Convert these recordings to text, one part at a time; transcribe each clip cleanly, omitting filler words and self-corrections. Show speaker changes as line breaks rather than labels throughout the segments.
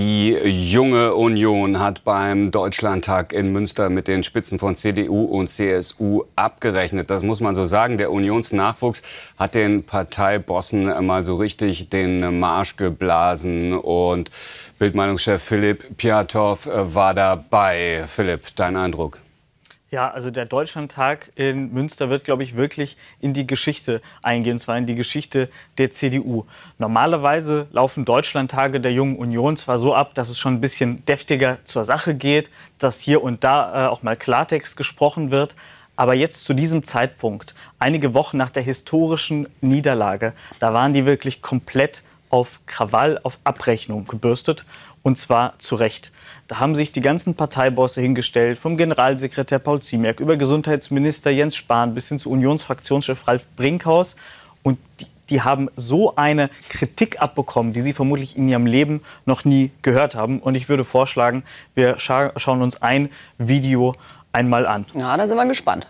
Die Junge Union hat beim Deutschlandtag in Münster mit den Spitzen von CDU und CSU abgerechnet. Das muss man so sagen. Der Unionsnachwuchs hat den Parteibossen mal so richtig den Marsch geblasen. Und Bild-Meinungschef Philipp Piatow war dabei. Philipp, dein Eindruck?
Ja, also der Deutschlandtag in Münster wird, glaube ich, wirklich in die Geschichte eingehen, und zwar in die Geschichte der CDU. Normalerweise laufen Deutschlandtage der Jungen Union zwar so ab, dass es schon ein bisschen deftiger zur Sache geht, dass hier und da auch mal Klartext gesprochen wird. Aber jetzt zu diesem Zeitpunkt, einige Wochen nach der historischen Niederlage, da waren die wirklich komplett auf Krawall, auf Abrechnung gebürstet. Und zwar zu Recht. Da haben sich die ganzen Parteibosse hingestellt, vom Generalsekretär Paul Ziemiak über Gesundheitsminister Jens Spahn bis hin zu Unionsfraktionschef Ralf Brinkhaus. Und die haben so eine Kritik abbekommen, die sie vermutlich in ihrem Leben noch nie gehört haben. Und ich würde vorschlagen, wir schauen uns ein Video einmal an.
Ja, da sind wir gespannt.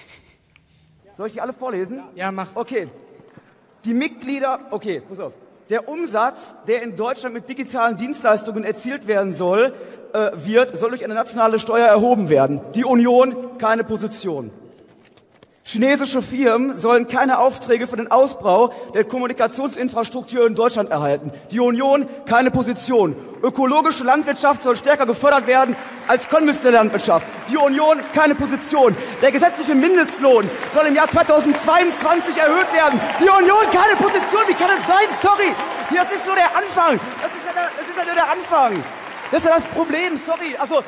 Soll ich die alle vorlesen?
Ja, mach.
Okay. Die Mitglieder, okay, pass auf. Der Umsatz, der in Deutschland mit digitalen Dienstleistungen erzielt werden soll, soll durch eine nationale Steuer erhoben werden. Die Union, keine Position. Chinesische Firmen sollen keine Aufträge für den Ausbau der Kommunikationsinfrastruktur in Deutschland erhalten. Die Union, keine Position. Ökologische Landwirtschaft soll stärker gefördert werden als konventionelle Landwirtschaft. Die Union, keine Position. Der gesetzliche Mindestlohn soll im Jahr 2022 erhöht werden. Die Union, keine Position. Wie kann es sein? Sorry, das ist nur der Anfang. Das ist ja nur der Anfang. Das ist ja das Problem. Sorry. Also.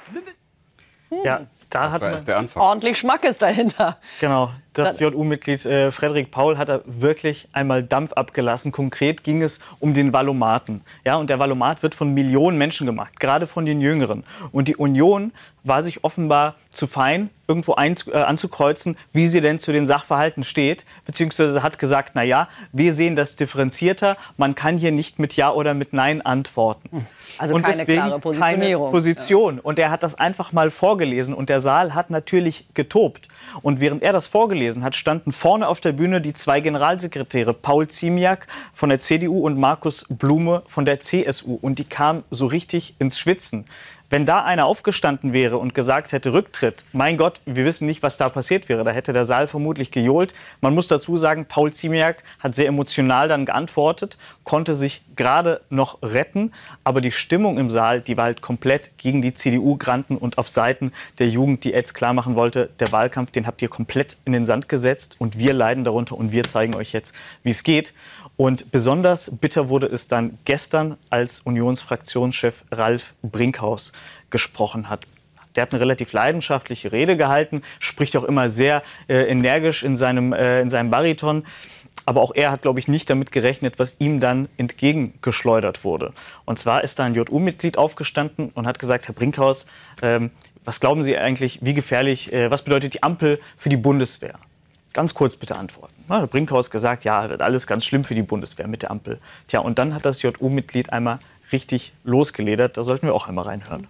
Ja. Da hat man
der Anfang.
Ordentlich Schmack ist dahinter.
Genau, das JU-Mitglied Frederik Paul hat da wirklich einmal Dampf abgelassen. Konkret ging es um den Valomaten. Ja, und der Valomat wird von Millionen Menschen gemacht, gerade von den Jüngeren. Und die Union war sich offenbar zu fein, irgendwo anzukreuzen, wie sie denn zu den Sachverhalten steht, beziehungsweise hat gesagt, na ja, wir sehen das differenzierter, man kann hier nicht mit Ja oder mit Nein antworten.
Also
und
keine
deswegen
klare Positionierung.
Keine Position. Ja. Und er hat das einfach mal vorgelesen und der Saal hat natürlich getobt. Und während er das vorgelesen hat, standen vorne auf der Bühne die zwei Generalsekretäre, Paul Ziemiak von der CDU und Markus Blume von der CSU. Und die kamen so richtig ins Schwitzen. Wenn da einer aufgestanden wäre und gesagt hätte, Rücktritt, mein Gott, wir wissen nicht, was da passiert wäre, da hätte der Saal vermutlich gejohlt. Man muss dazu sagen, Paul Ziemiak hat sehr emotional dann geantwortet, konnte sich gerade noch retten, aber die Stimmung im Saal, die war halt komplett gegen die CDU-Granten und auf Seiten der Jugend, die jetzt klar machen wollte, der Wahlkampf, den habt ihr komplett in den Sand gesetzt und wir leiden darunter und wir zeigen euch jetzt, wie es geht. Und besonders bitter wurde es dann gestern, als Unionsfraktionschef Ralf Brinkhaus gesprochen hat. Der hat eine relativ leidenschaftliche Rede gehalten, spricht auch immer sehr energisch in seinem Bariton. Aber auch er hat, glaube ich, nicht damit gerechnet, was ihm dann entgegengeschleudert wurde. Und zwar ist da ein JU-Mitglied aufgestanden und hat gesagt, Herr Brinkhaus, was glauben Sie eigentlich, wie gefährlich, was bedeutet die Ampel für die Bundeswehr? Ganz kurz bitte antworten. Na, der Brinkhaus gesagt, ja, wird alles ganz schlimm für die Bundeswehr mit der Ampel. Tja, und dann hat das JU-Mitglied einmal richtig losgeledert. Da sollten wir auch einmal reinhören.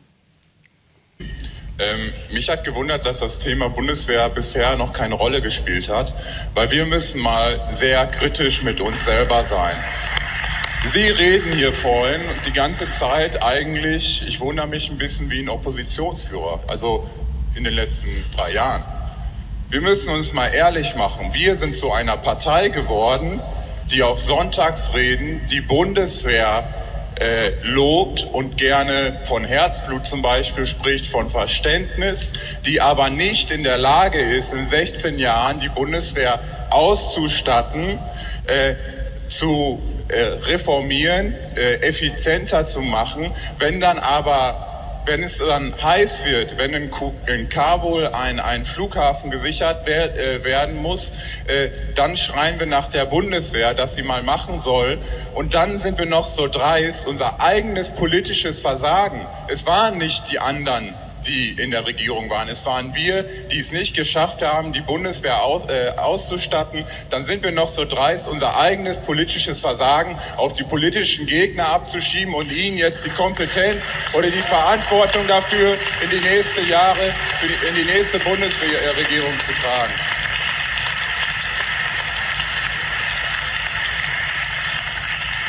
Mich hat gewundert, dass das Thema Bundeswehr bisher noch keine Rolle gespielt hat, weil wir müssen mal sehr kritisch mit uns selber sein. Sie reden hier vorhin die ganze Zeit eigentlich, ich wundere mich ein bisschen wie ein Oppositionsführer, also in den letzten 3 Jahren. Wir müssen uns mal ehrlich machen. Wir sind zu einer Partei geworden, die auf Sonntagsreden die Bundeswehr lobt und gerne von Herzblut zum Beispiel spricht, von Verständnis, die aber nicht in der Lage ist, in 16 Jahren die Bundeswehr auszustatten, zu reformieren, effizienter zu machen. Wenn es dann heiß wird, wenn in Kabul ein Flughafen gesichert werden muss, dann schreien wir nach der Bundeswehr, dass sie mal machen soll. Und dann sind wir noch so dreist, unser eigenes politisches Versagen. Es waren nicht die anderen, die in der Regierung waren. Es waren wir, die es nicht geschafft haben, die Bundeswehr auszustatten. Dann sind wir noch so dreist, unser eigenes politisches Versagen auf die politischen Gegner abzuschieben und ihnen jetzt die Kompetenz oder die Verantwortung dafür in die nächsten Jahre, in die nächste Bundesregierung zu tragen.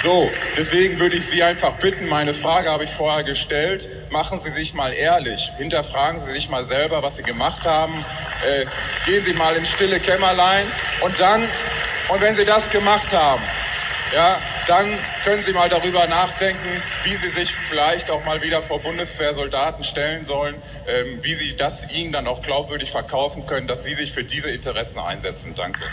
So, deswegen würde ich Sie einfach bitten, meine Frage habe ich vorher gestellt, machen Sie sich mal ehrlich, hinterfragen Sie sich mal selber, was Sie gemacht haben, gehen Sie mal ins stille Kämmerlein und wenn Sie das gemacht haben, ja, dann können Sie mal darüber nachdenken, wie Sie sich vielleicht auch mal wieder vor Bundeswehrsoldaten stellen sollen, wie Sie das ihnen dann auch glaubwürdig verkaufen können, dass Sie sich für diese Interessen einsetzen. Danke.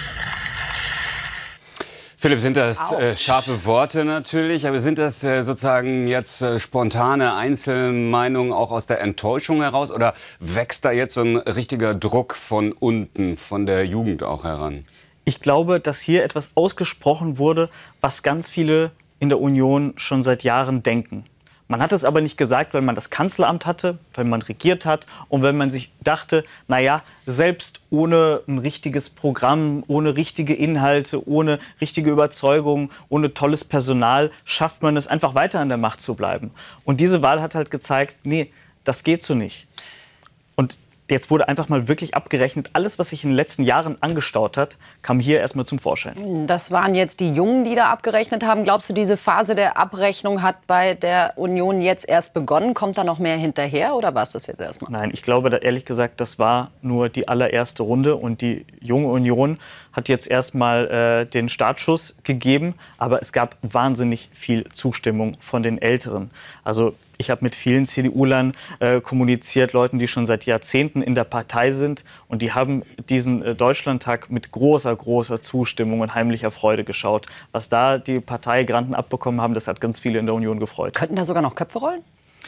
Philipp, sind das scharfe Worte natürlich, aber sind das sozusagen jetzt spontane Einzelmeinungen auch aus der Enttäuschung heraus oder wächst da jetzt so ein richtiger Druck von unten, von der Jugend auch heran?
Ich glaube, dass hier etwas ausgesprochen wurde, was ganz viele in der Union schon seit Jahren denken. Man hat es aber nicht gesagt, weil man das Kanzleramt hatte, weil man regiert hat und weil man sich dachte, naja, selbst ohne ein richtiges Programm, ohne richtige Inhalte, ohne richtige Überzeugung, ohne tolles Personal, schafft man es einfach weiter an der Macht zu bleiben. Und diese Wahl hat halt gezeigt, nee, das geht so nicht. Und jetzt wurde einfach mal wirklich abgerechnet. Alles, was sich in den letzten Jahren angestaut hat, kam hier erstmal zum Vorschein.
Das waren jetzt die Jungen, die da abgerechnet haben. Glaubst du, diese Phase der Abrechnung hat bei der Union jetzt erst begonnen? Kommt da noch mehr hinterher oder war es das jetzt erstmal?
Nein, ich glaube, ehrlich gesagt, das war nur die allererste Runde. Und die junge Union hat jetzt erstmal den Startschuss gegeben. Aber es gab wahnsinnig viel Zustimmung von den Älteren. Also ich habe mit vielen CDU-Lern kommuniziert, Leuten, die schon seit Jahrzehnten in der Partei sind. Und die haben diesen Deutschlandtag mit großer Zustimmung und heimlicher Freude geschaut. Was da die Parteigranten abbekommen haben, das hat ganz viele in der Union gefreut.
Könnten da sogar noch Köpfe rollen?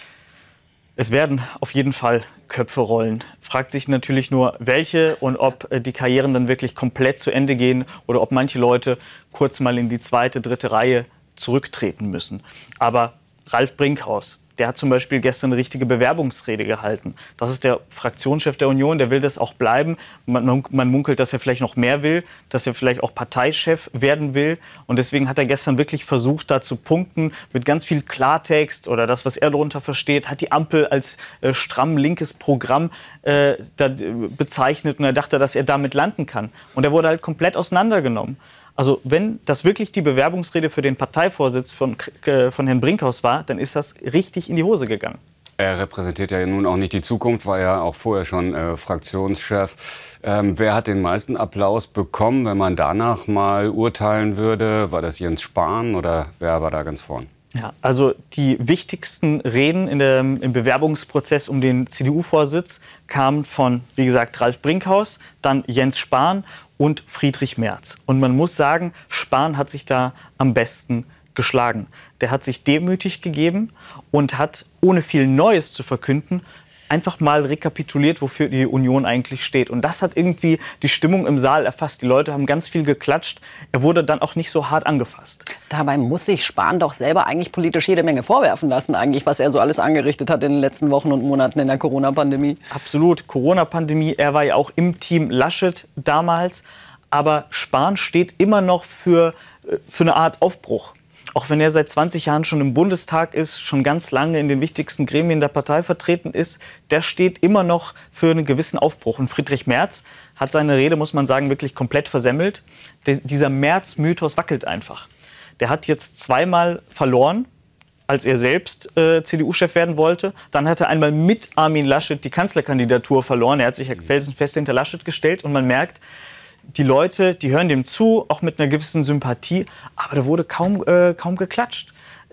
Es werden auf jeden Fall Köpfe rollen. Fragt sich natürlich nur, welche und ob die Karrieren dann wirklich komplett zu Ende gehen oder ob manche Leute kurz mal in die zweite, dritte Reihe zurücktreten müssen. Aber Ralf Brinkhaus, der hat zum Beispiel gestern eine richtige Bewerbungsrede gehalten. Das ist der Fraktionschef der Union, der will das auch bleiben. Man munkelt, dass er vielleicht noch mehr will, dass er vielleicht auch Parteichef werden will. Und deswegen hat er gestern wirklich versucht, da zu punkten mit ganz viel Klartext oder das, was er darunter versteht, hat die Ampel als stramm linkes Programm bezeichnet und er dachte, dass er damit landen kann. Und er wurde halt komplett auseinandergenommen. Also wenn das wirklich die Bewerbungsrede für den Parteivorsitz von Herrn Brinkhaus war, dann ist das richtig in die Hose gegangen.
Er repräsentiert ja nun auch nicht die Zukunft, war ja auch vorher schon Fraktionschef. Wer hat den meisten Applaus bekommen, wenn man danach mal urteilen würde? War das Jens Spahn oder wer war da ganz vorn?
Ja, also die wichtigsten Reden im Bewerbungsprozess um den CDU-Vorsitz kamen von, wie gesagt, Ralf Brinkhaus, dann Jens Spahn und Friedrich Merz. Und man muss sagen, Spahn hat sich da am besten geschlagen. Der hat sich demütig gegeben und hat, ohne viel Neues zu verkünden, einfach mal rekapituliert, wofür die Union eigentlich steht. Und das hat irgendwie die Stimmung im Saal erfasst. Die Leute haben ganz viel geklatscht. Er wurde dann auch nicht so hart angefasst.
Dabei muss sich Spahn doch selber eigentlich politisch jede Menge vorwerfen lassen, eigentlich, was er so alles angerichtet hat in den letzten Wochen und Monaten in der Corona-Pandemie.
Absolut. Corona-Pandemie. Er war ja auch im Team Laschet damals. Aber Spahn steht immer noch für eine Art Aufbruch. Auch wenn er seit 20 Jahren schon im Bundestag ist, schon ganz lange in den wichtigsten Gremien der Partei vertreten ist, der steht immer noch für einen gewissen Aufbruch. Und Friedrich Merz hat seine Rede, muss man sagen, wirklich komplett versemmelt. Dieser Merz-Mythos wackelt einfach. Der hat jetzt zweimal verloren, als er selbst CDU-Chef werden wollte. Dann hat er einmal mit Armin Laschet die Kanzlerkandidatur verloren. Er hat sich felsenfest hinter Laschet gestellt und man merkt, die Leute, die hören dem zu, auch mit einer gewissen Sympathie, aber da wurde kaum geklatscht.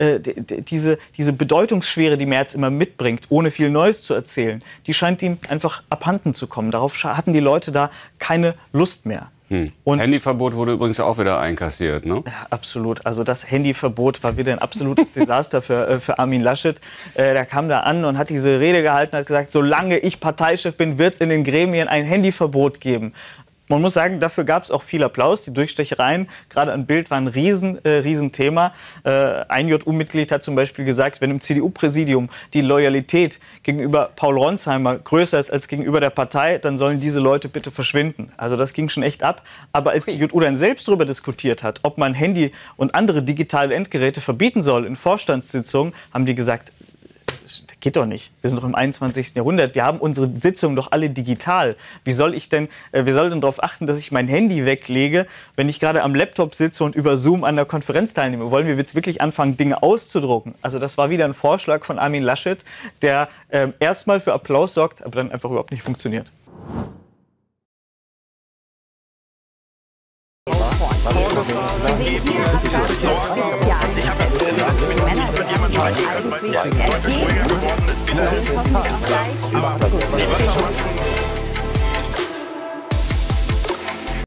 Diese Bedeutungsschwere, die Merz immer mitbringt, ohne viel Neues zu erzählen, die scheint ihm einfach abhanden zu kommen. Darauf hatten die Leute da keine Lust mehr.
Und Handyverbot wurde übrigens auch wieder einkassiert, ne?
Ja, absolut. Also das Handyverbot war wieder ein absolutes Desaster für Armin Laschet. Der kam da an und hat diese Rede gehalten, hat gesagt, solange ich Parteichef bin, wird es in den Gremien ein Handyverbot geben. Man muss sagen, dafür gab es auch viel Applaus. Die Durchstechereien, gerade an Bild, waren ein Riesenthema. Ein JU-Mitglied hat zum Beispiel gesagt, wenn im CDU-Präsidium die Loyalität gegenüber Paul Ronsheimer größer ist als gegenüber der Partei, dann sollen diese Leute bitte verschwinden. Also das ging schon echt ab. Aber als die JU dann selbst darüber diskutiert hat, ob man Handy und andere digitale Endgeräte verbieten soll in Vorstandssitzungen, haben die gesagt, Das geht doch nicht. Wir sind doch im 21. Jahrhundert. Wir haben unsere Sitzungen doch alle digital. Wer soll denn darauf achten, dass ich mein Handy weglege, wenn ich gerade am Laptop sitze und über Zoom an der Konferenz teilnehme? Wollen wir jetzt wirklich anfangen, Dinge auszudrucken? Also das war wieder ein Vorschlag von Armin Laschet, der erstmal für Applaus sorgt, aber dann einfach überhaupt nicht funktioniert.